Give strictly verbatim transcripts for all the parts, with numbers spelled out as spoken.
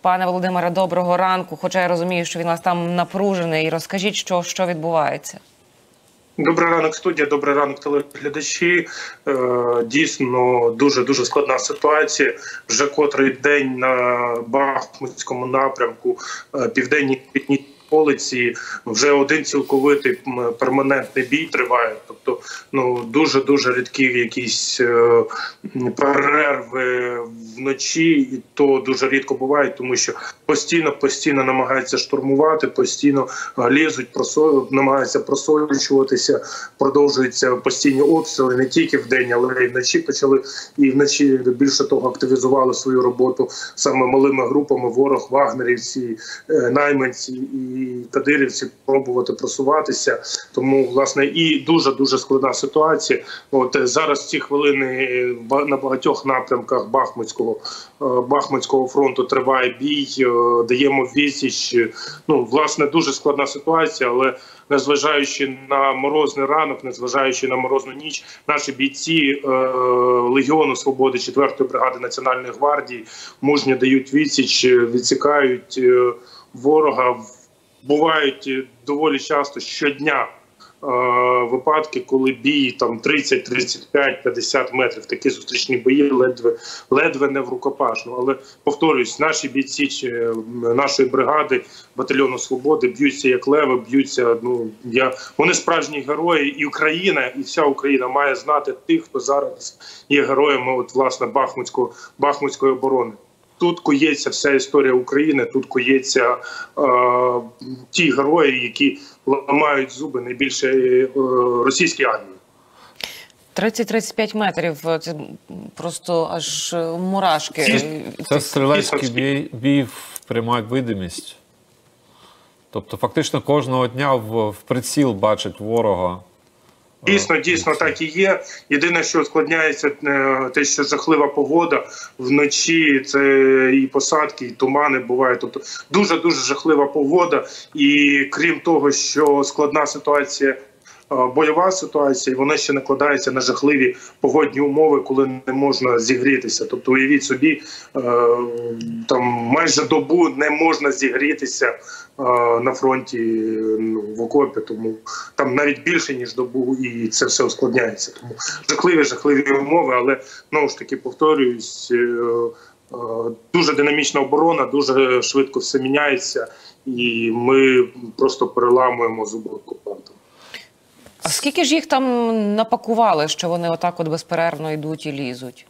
Пане Володимире, доброго ранку, хоча я розумію, що він у вас там напружений. Розкажіть, що, що відбувається. Добрий ранок, студія, добрий ранок, телеглядачі. Дійсно, дуже-дуже складна ситуація. Вже котрий день на Бахмутському напрямку, південній околиці, вже один цілковитий перманентний бій триває. Тобто, ну, дуже-дуже рідкі якісь е, перерви вночі, і то дуже рідко буває, тому що постійно-постійно намагаються штурмувати, постійно лізуть, просо... намагаються просочуватися, продовжуються постійні обстріли не тільки вдень, але й вночі почали, і вночі більше того активізували свою роботу саме малими групами, ворог, вагнерівці, найманці і кадирівці пробувати просуватися. Тому, власне, і дуже-дуже складна ситуація. От зараз ці хвилини на багатьох напрямках Бахмутського, Бахмутського фронту триває бій, даємо відсіч. Ну, власне, дуже складна ситуація, але незважаючи на морозний ранок, незважаючи на морозну ніч, наші бійці е, Легіону Свободи четвертої бригади Національної гвардії мужньо дають відсіч, відсікають е, ворога. Бувають доволі часто щодня е, випадки, коли бій там тридцять, тридцять п'ять, п'ятдесят метрів, такі зустрічні бої ледве, ледве не в рукопашну. Але, повторюсь, наші бійці нашої бригади, батальйону Свободи б'ються як леви, б'ються, ну, я, вони справжні герої, і Україна, і вся Україна має знати тих, хто зараз є героями, от, власне, Бахмутської, Бахмутської оборони. Тут кується вся історія України, тут кується е, ті герої, які ламають зуби найбільше е, російській армії. тридцять - тридцять п'ять метрів, це просто аж мурашки. Це стрілецький бій, бій в пряму видимість. Тобто фактично кожного дня в, в приціл бачить ворога. Дійсно, дійсно так і є. Єдине, що ускладняється, те, що жахлива погода вночі, це і посадки, і тумани бувають. Тобто дуже-дуже жахлива погода. І крім того, що складна ситуація, бойова ситуація, вона ще накладається на жахливі погодні умови, коли не можна зігрітися. Тобто уявіть собі, там майже добу не можна зігрітися на фронті, ну, в окопі, тому там навіть більше, ніж добу, і це все ускладняється. Тому жахливі, жахливі умови, але, знову ж таки, повторююсь, дуже динамічна оборона, дуже швидко все міняється, і ми просто переламуємо зуби окупантам. А скільки ж їх там напакували, що вони отак от безперервно йдуть і лізуть?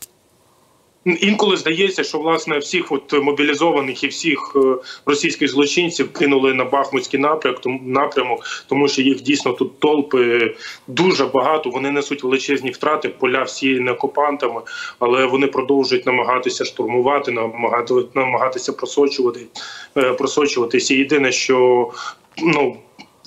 Інколи здається, що, власне, всіх от мобілізованих і всіх російських злочинців кинули на Бахмутський напрямок, тому що їх дійсно тут толпи дуже багато, вони несуть величезні втрати, поля всі окупантами, але вони продовжують намагатися штурмувати, намагатися просочувати, просочуватися. Єдине, що, ну,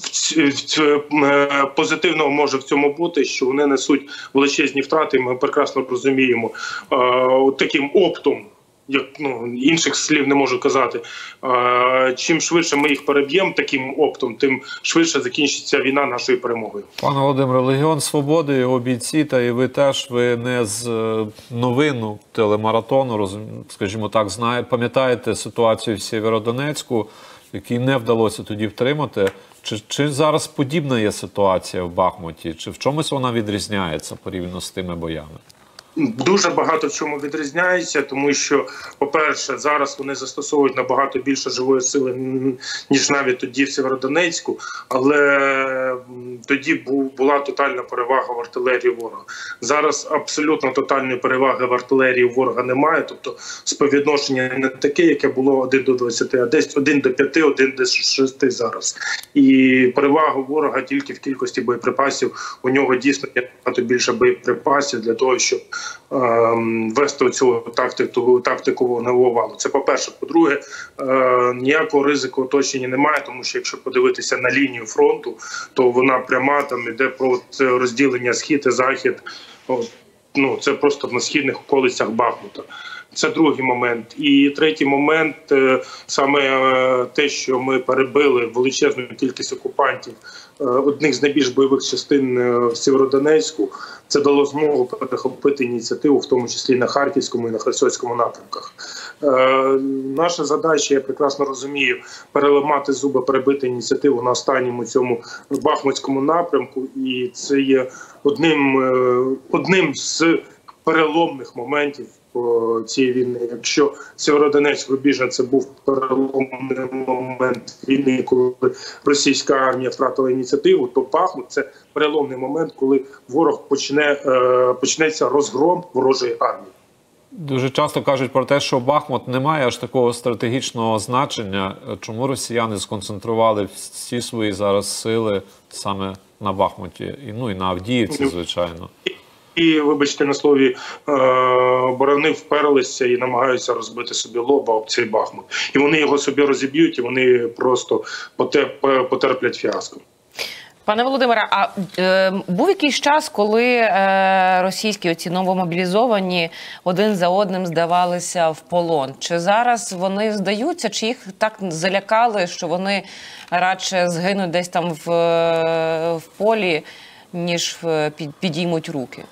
позитивного може в цьому бути, що вони несуть величезні втрати, ми прекрасно розуміємо. Таким оптом, як, ну, інших слів не можу казати, чим швидше ми їх переб'ємо таким оптом, тим швидше закінчиться війна нашою перемогою. Пане Володимире, Легіон Свободи, його бійці, та і ви теж, ви не з новину телемаратону, скажімо так, пам'ятаєте ситуацію в Сєвєродонецьку, який не вдалося тоді втримати. Чи, чи зараз подібна є ситуація в Бахмуті? Чи в чомусь вона відрізняється порівняно з тими боями? Дуже багато в чому відрізняється, тому що, по-перше, зараз вони застосовують набагато більше живої сили, ніж навіть тоді в Сєвєродонецьку, але тоді була тотальна перевага в артилерії ворога. Зараз абсолютно тотальної переваги в артилерії ворога немає, тобто співвідношення не таке, яке було один до двадцяти, а десь один до п'яти, один до шести зараз. І перевага ворога тільки в кількості боєприпасів, у нього дійсно є багато більше боєприпасів для того, щоб вести цю тактику, тактику вогневого валу. Це по-перше. По-друге, ніякого ризику оточення немає, тому що якщо подивитися на лінію фронту, то вона пряма, там іде про розділення схід і захід. Ну, це просто на східних околицях Бахмута. Це другий момент. І третій момент – саме те, що ми перебили величезну кількість окупантів одних з найбільш бойових частин в Сєвєродонецьку. Це дало змогу перехопити ініціативу, в тому числі на Харківському і на Херсонському напрямках. Е, наша задача, я прекрасно розумію, переламати зуби, перебити ініціативу на останньому цьому Бахмутському напрямку. І це є одним, е, одним з переломних моментів цієї війни. Якщо Сєвєродонецьк, Рубіжне – це був переломний момент війни, коли російська армія втратила ініціативу, то Бахмут – це переломний момент, коли ворог почне, почнеться розгром ворожої армії. Дуже часто кажуть про те, що Бахмут не має аж такого стратегічного значення. Чому росіяни сконцентрували всі свої зараз сили саме на Бахмуті? І, ну, і на Авдіївці, звичайно. І, вибачте на слові, барани вперлися і намагаються розбити собі лоба об цей Бахмут. І вони його собі розіб'ють, і вони просто потерплять фіаско. Пане Володимире, а е, був якийсь час, коли е, російські оці новомобілізовані один за одним здавалися в полон? Чи зараз вони здаються, чи їх так залякали, що вони радше згинуть десь там в, в полі, ніж під, підіймуть руки?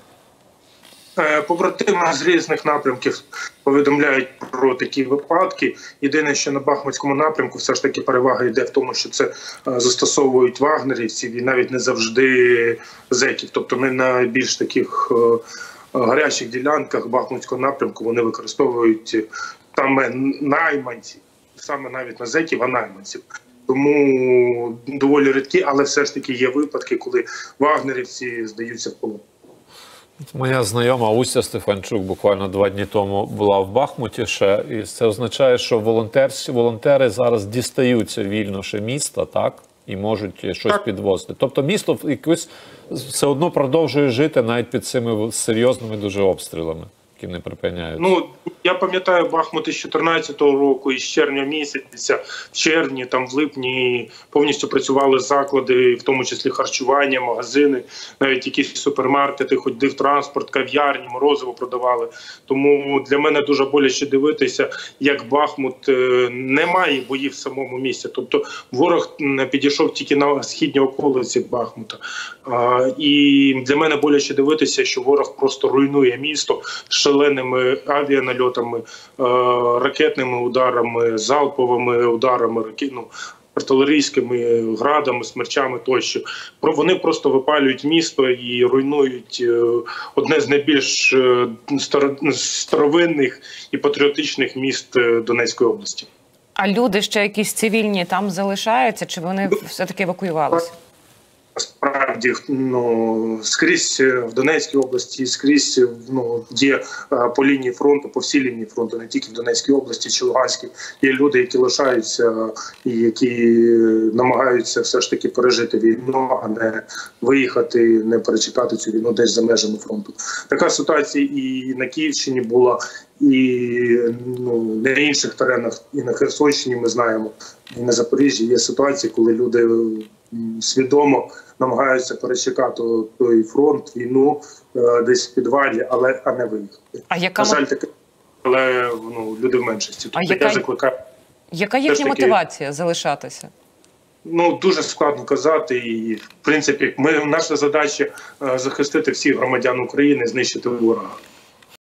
Побратими з різних напрямків повідомляють про такі випадки. Єдине, що на Бахмутському напрямку все ж таки перевага йде в тому, що це застосовують вагнерівців і навіть не завжди зеків. Тобто не на більш таких гарячих ділянках Бахмутського напрямку вони використовують там найманців, саме навіть на зеків, а найманців. Тому доволі рідкі, але все ж таки є випадки, коли вагнерівці здаються в полон. Моя знайома Устя Стефанчук буквально два дні тому була в Бахмуті ще, і це означає, що волонтери, волонтери зараз дістаються вільно ще міста, так? І можуть щось так підвозити. Тобто місто якось все одно продовжує жити навіть під цими серйозними дуже обстрілами, які не припиняються. Ну, я пам'ятаю Бахмут із чотирнадцятого року, із червня місяця, в червні, там в липні повністю працювали заклади, в тому числі харчування, магазини, навіть якісь супермаркети, ходив транспорт, кав'ярні, морозиво продавали. Тому для мене дуже боляче дивитися, як Бахмут не має боїв в самому місті. Тобто ворог підійшов тільки на східній околиці Бахмута. І для мене боляче дивитися, що ворог просто руйнує місто шаленими авіанальотами, ракетними ударами, залповими ударами, ну, артилерійськими градами, смерчами тощо. Вони просто випалюють місто і руйнують одне з найбільш старовинних і патріотичних міст Донецької області. А люди ще якісь цивільні там залишаються, чи вони все-таки евакуювалися? Справді, ну, скрізь в Донецькій області, скрізь, ну, є по лінії фронту, по всій лінії фронту, не тільки в Донецькій області чи Луганській, є люди, які лишаються і які намагаються все ж таки пережити війну, а не виїхати, не перечекати цю війну десь за межами фронту. Така ситуація і на Київщині була, і, ну, на інших теренах, і на Херсонщині ми знаємо, і на Запоріжжі є ситуації, коли люди свідомо намагаються перечекати той фронт, війну десь в підвалі, але а не виїхати. А яка На жаль, таке, але, ну, люди в меншості. А тобто яка... я закликаю. Яка їхня таки... мотивація залишатися? Ну, дуже складно казати. І, в принципі, ми, наша задача захистити всіх громадян України, знищити ворога.